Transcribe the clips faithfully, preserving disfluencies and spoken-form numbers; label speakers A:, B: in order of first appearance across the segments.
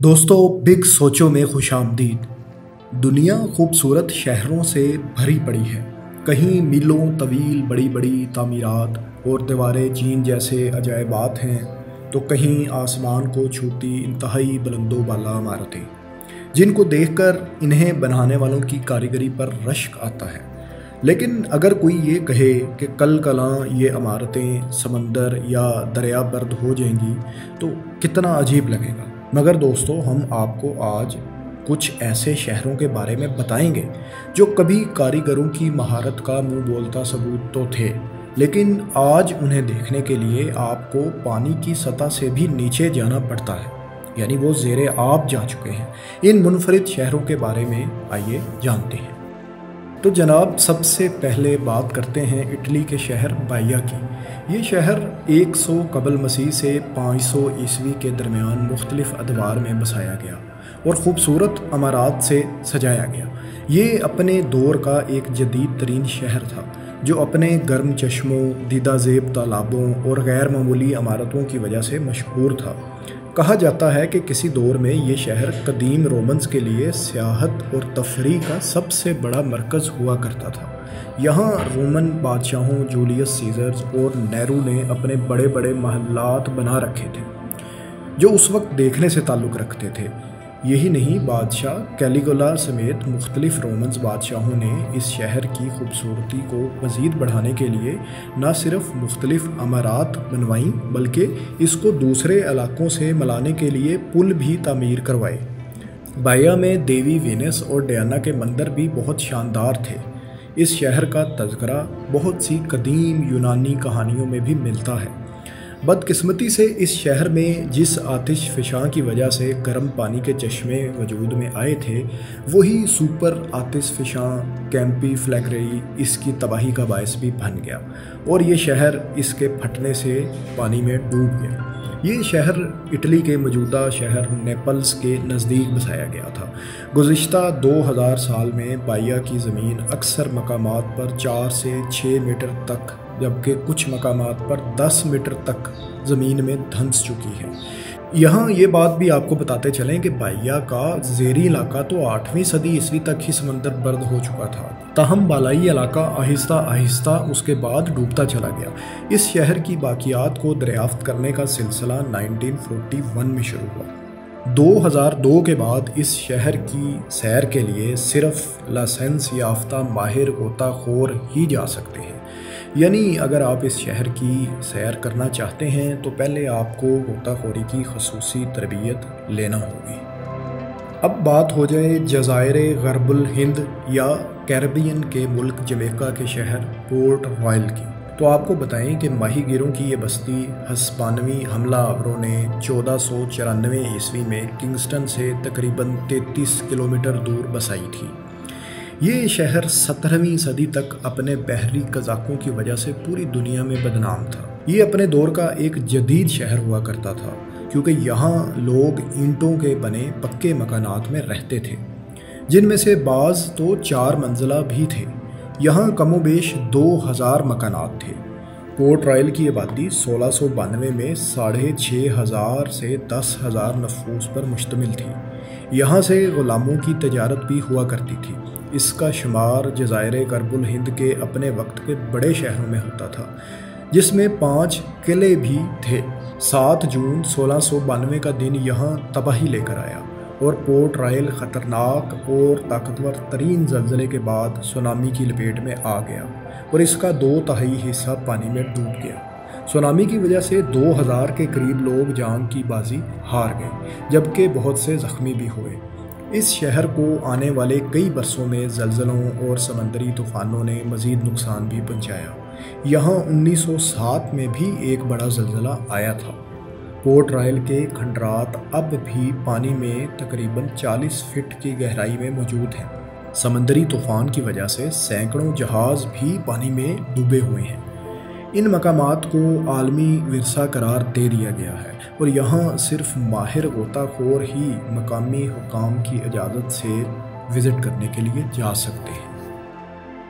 A: दोस्तों, बिग सोचो में खुश आमदीद। दुनिया खूबसूरत शहरों से भरी पड़ी है। कहीं मीलों तवील बड़ी बड़ी तामीरात और दीवारें चीन जैसे अजायबात हैं, तो कहीं आसमान को छूती इंतहाई बुलंदो बाला इमारतें, जिनको देखकर इन्हें बनाने वालों की कारीगरी पर रश्क आता है। लेकिन अगर कोई ये कहे कि कल कलां ये इमारतें समंदर या दरिया बर्द हो जाएंगी, तो कितना अजीब लगेगा। मगर दोस्तों, हम आपको आज कुछ ऐसे शहरों के बारे में बताएंगे जो कभी कारीगरों की महारत का मुंह बोलता सबूत तो थे, लेकिन आज उन्हें देखने के लिए आपको पानी की सतह से भी नीचे जाना पड़ता है, यानी वो ज़ेरे आब जा चुके हैं। इन मुनफरिद शहरों के बारे में आइए जानते हैं। तो जनाब, सबसे पहले बात करते हैं इटली के शहर बाइया की। ये शहर एक सौ कबल मसीह से पाँच सौ ईस्वी के दरमियान मुख्तलिफ अदवार में बसाया गया और ख़ूबसूरत अमारात से सजाया गया। ये अपने दौर का एक जदीद तरीन शहर था, जो अपने गर्म चश्मों, दीदा ज़ेब तालाबों और गैर मामूली इमारतों की वजह से मशहूर था। कहा जाता है कि किसी दौर में ये शहर कदीम रोमन्स के लिए सियाहत और तफरीह का सबसे बड़ा मरकज़ हुआ करता था। यहाँ रोमन बादशाहों जूलियस सीजर्स और नेहरू ने अपने बड़े बड़े महल्लात बना रखे थे, जो उस वक्त देखने से ताल्लुक़ रखते थे। यही नहीं, बादशाह कैलिगुला समेत मुख्तलिफ रोमन्स बादशाहों ने इस शहर की खूबसूरती को मज़ीद बढ़ाने के लिए न सिर्फ मुख्तलिफ अमारात बनवाईं, बल्कि इसको दूसरे इलाकों से मिलाने के लिए पुल भी तामीर करवाए। बाइया में देवी वीनस और डियाना के मंदिर भी बहुत शानदार थे। इस शहर का तज़किरा बहुत सी कदीम यूनानी कहानियों में भी मिलता है। बदकिस्मती से इस शहर में जिस आतिश फ़िशां की वजह से गर्म पानी के चश्मे वजूद में आए थे, वही सुपर आतिश फ़िशां कैंपी फ्लैगरेई इसकी तबाही का बायस भी बन गया और ये शहर इसके फटने से पानी में डूब गया। ये शहर इटली के मौजूदा शहर नेपल्स के नज़दीक बसाया गया था। गुज़िश्ता दो हज़ार साल में बाइया की ज़मीन अक्सर मकामात पर चार से छः मीटर तक, जबकि कुछ मकामात पर दस मीटर तक ज़मीन में धंस चुकी है। यहाँ ये बात भी आपको बताते चलें कि बाइया का ज़ेरी इलाका तो आठवीं सदी ईस्वी तक ही समंदर बर्द हो चुका था, ताहम बालाई इलाका आहिस्ता आहिस्ता उसके बाद डूबता चला गया। इस शहर की बाकियात को दरियाफ्त करने का सिलसिला उन्नीस सौ इकतालीस में शुरू हुआ। दो हज़ार दो के बाद इस शहर की सैर के लिए सिर्फ लाइसेंस याफ्ता माहिर गोताखोर ही जा सकते हैं। यानी अगर आप इस शहर की सैर करना चाहते हैं तो पहले आपको गोताखोरी की खसूसी तरबियत लेना होगी। अब बात हो जाए जज़ायर गरबुल हिंद या कैरिबियन के मुल्क जमैका के शहर पोर्ट रॉयल की, तो आपको बताएं कि माही गिरों की ये बस्ती हस्पानवी हमला आवरों ने चौदह सौ चौरानवे ईस्वी में किंगस्टन से तकरीबन तैंतीस किलोमीटर दूर बसाई थी। ये शहर सत्रहवीं सदी तक अपने बहरी कज़ाकों की वजह से पूरी दुनिया में बदनाम था। ये अपने दौर का एक जदीद शहर हुआ करता था, क्योंकि यहाँ लोग ईंटों के बने पक्के मकानात में रहते थे, जिनमें से बाज़ तो चार मंजिला भी थे। यहाँ कमोबेश दो हज़ार मकानात थे। पोर्ट रॉयल की आबादी सोलह सौ बानवे में साढ़े छः हज़ार से दस हज़ार नफूस पर मुश्तमिल थी। यहाँ से ग़ुलामों की तजारत भी हुआ करती थी। इसका शुमार जज़ायर गरबुल हिंद के अपने वक्त के बड़े शहरों में होता था, जिसमें पाँच किले भी थे। सात जून सोलह सौ बानवे का दिन यहाँ तबाही लेकर आया और पोर्ट रॉयल ख़तरनाक और ताकतवर तरीन ज़लज़ले के बाद सुनामी की लपेट में आ गया और इसका दो तिहाई हिस्सा पानी में डूब गया। सुनामी की वजह से दो हज़ार के करीब लोग जान की बाजी हार गए, जबकि बहुत से ज़ख्मी भी हुए। इस शहर को आने वाले कई बरसों में ज़लज़लों और समंदरी तूफ़ानों ने मज़ीद नुकसान भी पहुँचाया। यहाँ उन्नीस सौ सात में भी एक बड़ा ज़लज़ला आया था। पोर्ट रॉयल के खंडरात अब भी पानी में तकरीबन चालीस फीट की गहराई में मौजूद हैं। समंदरी तूफ़ान की वजह से सैकड़ों जहाज़ भी पानी में डूबे हुए हैं। इन मकामात को आलमी विरसा करार दे दिया गया है और यहाँ सिर्फ माहिर गोताखोर ही मकामी हुकाम की इजाज़त से विज़िट करने के लिए जा सकते हैं।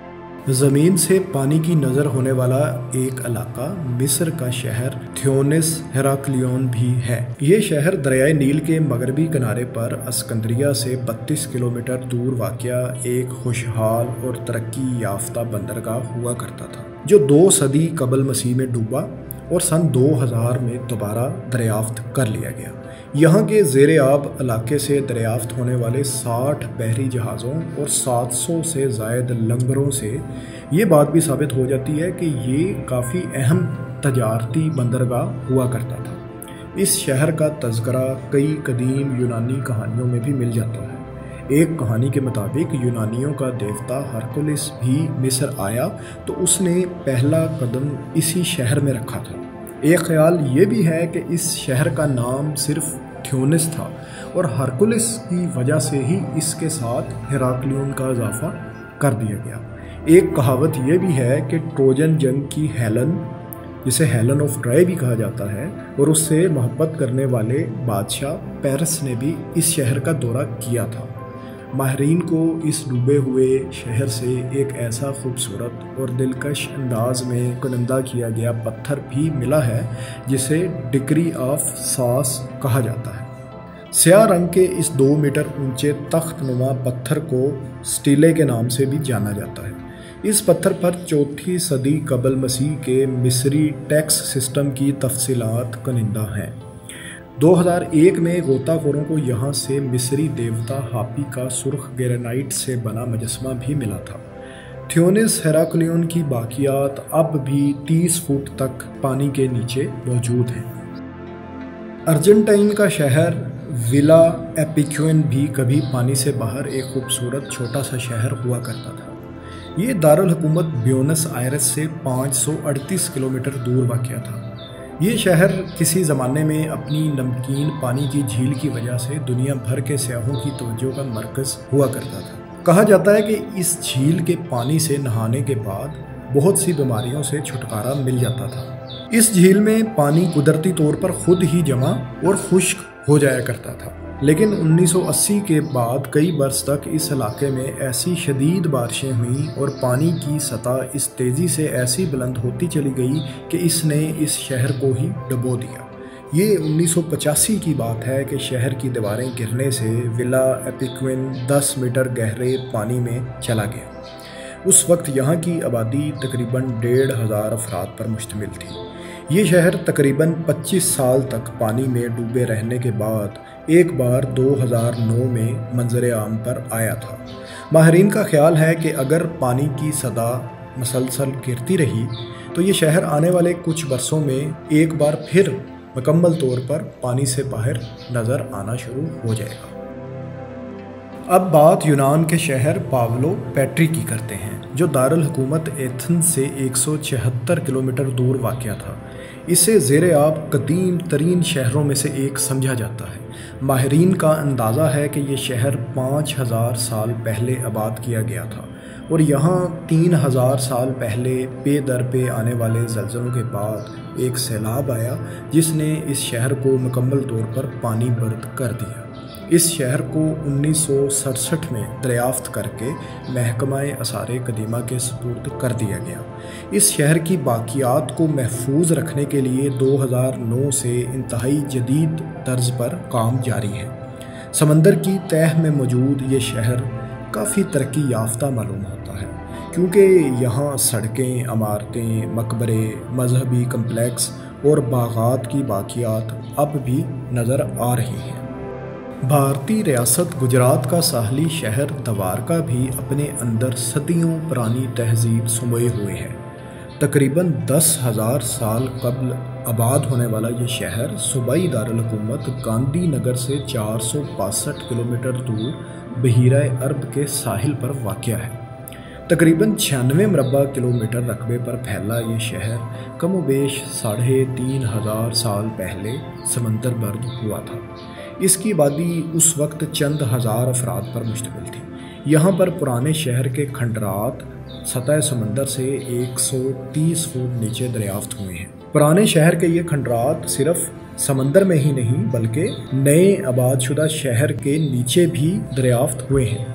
A: ज़मीन से पानी की नज़र होने वाला एक इलाका मिस्र का शहर थ्योनिस हेराक्लियोन भी है। ये शहर दरियाए नील के मगरबी किनारे पर अस्कंद्रिया से बत्तीस किलोमीटर दूर वाक़या एक खुशहाल और तरक्की याफ्ता बंदरगाह हुआ करता था, जो दो सदी कबल मसीह में डूबा और सन दो हज़ार में दोबारा दरियाफ्त कर लिया गया। यहाँ के ज़ेरे आब इलाके से दरियाफ्त होने वाले साठ बहरी जहाज़ों और सात सौ से ज़ायद लंगरों से ये बात भी साबित हो जाती है कि ये काफ़ी अहम तजारती बंदरगाह हुआ करता था। इस शहर का तज़करा कई कदीम यूनानी कहानियों में भी मिल जाता है। एक कहानी के मुताबिक यूनानियों का देवता हरकुलिस भी मिस्र आया तो उसने पहला कदम इसी शहर में रखा था। एक ख्याल ये भी है कि इस शहर का नाम सिर्फ थ्योनिस था और हरकुलिस की वजह से ही इसके साथ हेराक्लियोन का इजाफा कर दिया गया। एक कहावत ये भी है कि ट्रोजन जंग की हेलन, जिसे हेलन ऑफ ट्रॉय भी कहा जाता है, और उससे मोहब्बत करने वाले बादशाह पेरिस ने भी इस शहर का दौरा किया था। माहरीन को इस डूबे हुए शहर से एक ऐसा खूबसूरत और दिलकश अंदाज में कुनंदा किया गया पत्थर भी मिला है जिसे डिग्री ऑफ सास कहा जाता है। स्याह रंग के इस दो मीटर ऊंचे तख्त नुमा पत्थर को स्टीले के नाम से भी जाना जाता है। इस पत्थर पर चौथी सदी कबल मसीह के मिस्री टैक्स सिस्टम की तफसीलात कुनिंदा हैं। दो हज़ार एक में गोताखोरों को यहाँ से मिस्री देवता हापी का सुर्ख ग्रेनाइट से बना मुजस्मा भी मिला था। थ्योनिस हेराक्लियोन की बाकियात अब भी तीस फुट तक पानी के नीचे मौजूद हैं। अर्जेंटाइन का शहर विला एपिक्यून भी कभी पानी से बाहर एक खूबसूरत छोटा सा शहर हुआ करता था। ये दारुल हुकूमत ब्यूनस आयरस से पाँच सौ अड़तीस किलोमीटर दूर वाक़या था। ये शहर किसी ज़माने में अपनी नमकीन पानी की झील की वजह से दुनिया भर के सयाहों की तवज्जो का मरकज़ हुआ करता था। कहा जाता है कि इस झील के पानी से नहाने के बाद बहुत सी बीमारियों से छुटकारा मिल जाता था। इस झील में पानी कुदरती तौर पर खुद ही जमा और खुश्क हो जाया करता था, लेकिन उन्नीस सौ अस्सी के बाद कई बरस तक इस इलाके में ऐसी शदीद बारिशें हुईं और पानी की सतह इस तेज़ी से ऐसी बुलंद होती चली गई कि इसने इस शहर को ही डुबो दिया। ये उन्नीस सौ पचासी की बात है कि शहर की दीवारें गिरने से विला एपिक्विन दस मीटर गहरे पानी में चला गया। उस वक्त यहाँ की आबादी तकरीबन डेढ़ हज़ार अफराद पर मुश्तमिल थी। ये शहर तकरीबन पच्चीस साल तक पानी में डूबे रहने के बाद एक बार दो हज़ार नौ में मंजर आम पर आया था। माहरीन का ख्याल है कि अगर पानी की सतह मसलसल गिरती रही तो ये शहर आने वाले कुछ बरसों में एक बार फिर मुकम्मल तौर पर पानी से बाहर नज़र आना शुरू हो जाएगा। अब बात यूनान के शहर पावलो पेट्री की करते हैं, जो दारुल हुकूमत एथेंस से एक सौ छिहत्तर किलोमीटर दूर वाक़या था। इसे ज़ेरे आब कदीम तरीन शहरों में से एक समझा जाता है। माहरीन का अंदाज़ा है कि ये शहर पाँच हज़ार साल पहले आबाद किया गया था और यहाँ तीन हज़ार साल पहले पे दर पे आने वाले ज़लज़लों के बाद एक सैलाब आया जिसने इस शहर को मुकम्मल तौर पर पानी बर्द कर दिया। इस शहर को उन्नीस सौ सड़सठ में दरियाफ्त करके महकमाए आसारे कदीमा के सुपुर्द कर दिया गया। इस शहर की बाकियात को महफूज रखने के लिए दो हज़ार नौ से इंतहाई जदीद तर्ज पर काम जारी है। समंदर की तह में मौजूद ये शहर काफ़ी तरक्की याफ्ता मालूम होता है, क्योंकि यहाँ सड़कें, इमारतें, मकबरे, मजहबी कम्प्लेक्स और बागात की बाकियात अब भी नज़र आ रही हैं। भारतीय रियासत गुजरात का साहली शहर द्वारका भी अपने अंदर सदियों पुरानी तहजीब समोए हुए है। तकरीबन दस हज़ार साल कबल आबाद होने वाला ये शहर सूबाई दारुल हुकूमत गांधी नगर से चार सौ बासठ किलोमीटर दूर बहीरा अरब के साहिल पर वाक़या है। तकरीबन छियानवे मरबा किलोमीटर रकबे पर फैला ये शहर कमोबेश साढ़े तीन हज़ार साल पहले समंदर बर्द हुआ था। इसकी आबादी उस वक्त चंद हज़ार अफराद पर मुश्तमिल थी। यहाँ पर पुराने शहर के खंडरात सतह समंदर से एक सौ तीस फुट नीचे दरियाफ्त हुए हैं। पुराने शहर के ये खंडरात सिर्फ समंदर में ही नहीं बल्कि नए आबादशुदा शहर के नीचे भी दरियाफ्त हुए हैं।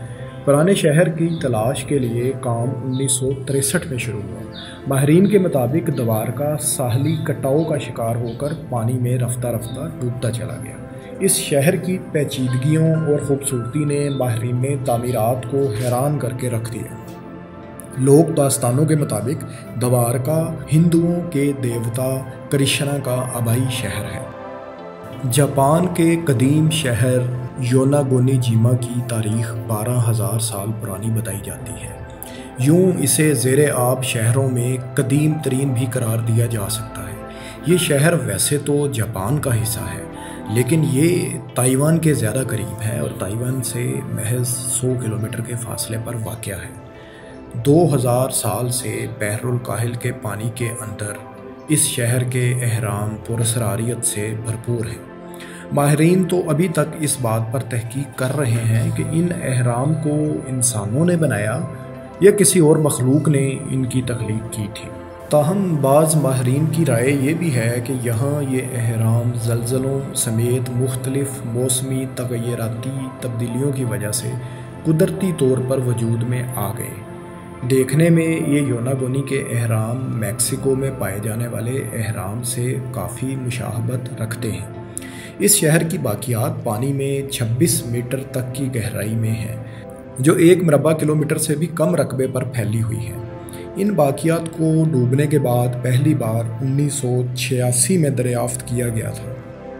A: پرانے شہر کی تلاش کے لیے کام انیس سو تریسٹھ میں شروع ہوا۔ ماہرین کے مطابق دوارکا ساحلی کٹاؤ کا شکار ہو کر پانی میں رفتہ رفتہ ڈوبتا چلا گیا۔ اس شہر کی پیچیدگیوں اور خوبصورتی نے ماہرین تعمیرات کو حیران کر کے رکھ دیا۔ لوک داستانوں کے مطابق دوارکا ہندوؤں کے دیوتا کرشنا کا آبائی شہر ہے۔ جاپان کے قدیم شہر یوناگونی-جیما کی تاریخ بارہ ہزار سال پرانی بتائی جاتی ہے۔ یوں اسے زیر آب شہروں میں قدیم ترین بھی قرار دیا جا سکتا ہے۔ یہ شہر ویسے تو جاپان کا حصہ ہے، لیکن یہ تائیوان کے زیادہ قریب ہے اور تائیوان سے محض سو کلومیٹر کے فاصلے پر واقع ہے۔ دو ہزار سال سے بحر الکاہل کے پانی کے اندر اس شہر کے اہرام پراسراریت سے بھرپور ہیں۔ ماہرین تو ابھی تک اس بات پر تحقیق کر رہے ہیں کہ ان اہرام کو انسانوں نے بنایا یا کسی اور مخلوق نے ان کی تخلیق کی تھی۔ تاہم بعض ماہرین کی رائے یہ بھی ہے کہ یہاں یہ اہرام زلزلوں سمیت مختلف موسمی تغیراتی تبدیلیوں کی وجہ سے قدرتی طور پر وجود میں آ گئے۔ دیکھنے میں یہ یوناگونی کے اہرام میکسیکو میں پائے جانے والے اہرام سے کافی مشابہت رکھتے ہیں۔ اس شہر کی باقیات پانی میں چھبیس میٹر تک کی گہرائی میں ہیں، جو ایک مربع کلومیٹر سے بھی کم رقبے پر پھیلی ہوئی ہیں۔ ان باقیات کو ڈوبنے کے بعد پہلی بار انیس سو چھیاسی میں دریافت کیا گیا تھا۔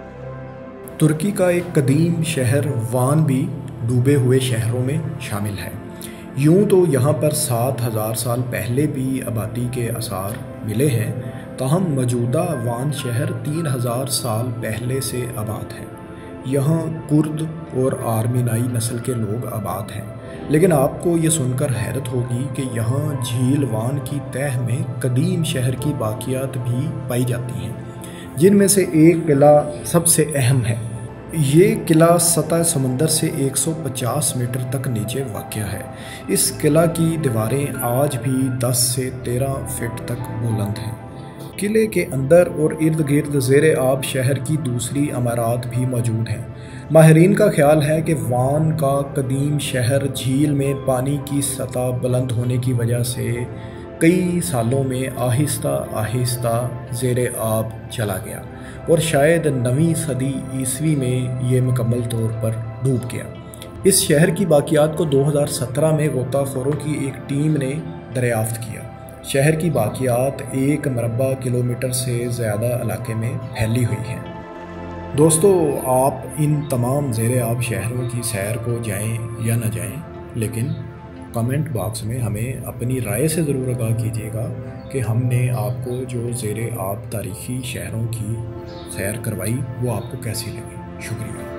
A: ترکی کا ایک قدیم شہر وان بھی ڈوبے ہوئے شہروں میں شامل ہے۔ یوں تو یہاں پر سات ہزار سال پہلے بھی آبادی کے آثار ملے ہیں، تاہم موجودہ وان شہر تین ہزار سال پہلے سے آباد ہے۔ یہاں کرد اور آرمینائی نسل کے لوگ آباد ہیں، لیکن آپ کو یہ سن کر حیرت ہوگی کہ یہاں جھیل وان کی تہہ میں قدیم شہر کی باقیات بھی پائی جاتی ہیں، جن میں سے ایک قلعہ سب سے اہم ہے۔ یہ قلعہ سطح سمندر سے ایک سو پچاس میٹر تک نیچے واقع ہے۔ اس قلعہ کی دیواریں آج بھی دس سے تیرہ فٹ تک بلند ہیں۔ قلعے کے اندر اور ارد گرد زیر آب شہر کی دوسری عمارات بھی موجود ہیں۔ ماہرین کا خیال ہے کہ وان کا قدیم شہر جھیل میں پانی کی سطح بلند ہونے کی وجہ سے کئی سالوں میں آہستہ آہستہ زیر آب چلا گیا اور شاید نویں صدی عیسوی میں یہ مکمل طور پر ڈوب گیا۔ اس شہر کی باقیات کو دو ہزار سترہ میں غوطہ خوروں کی ایک ٹیم نے دریافت کیا۔ شہر کی باقیات ایک مربع کلومیٹر سے زیادہ علاقے میں پھیلی ہوئی ہیں۔ دوستو، آپ ان تمام زیر آب شہروں کی سیر کو جائیں یا نہ جائیں، لیکن کمنٹ باکس میں ہمیں اپنی رائے سے ضرور آگاہ کیجیے گا کہ ہم نے آپ کو جو زیر آب تاریخی شہروں کی سیر کروائی وہ آپ کو کیسی لگی۔ شکریہ۔